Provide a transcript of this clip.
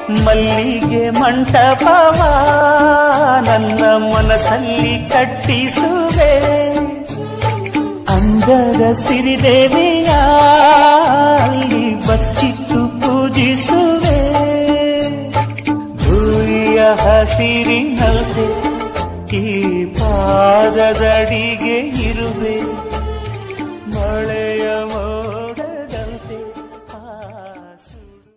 ಮಲ್ಲಿಗೆ ಮಂಟಪವ ನನ್ನ ಮನಸ್ಸಲ್ಲಿ ಕಟ್ಟಿಸುವೆ, ಅಂದದ ಸಿರಿದೇವಿಯ ಅಲ್ಲಿ ಬಚ್ಚಿಟ್ಟು ಪೂಜಿಸುವೆ. ಧೂಳಿಯ ಹಸಿರಿನಲ್ದೆ ಈ ಪಾದದಡಿಗೆ ಇರುವೆ.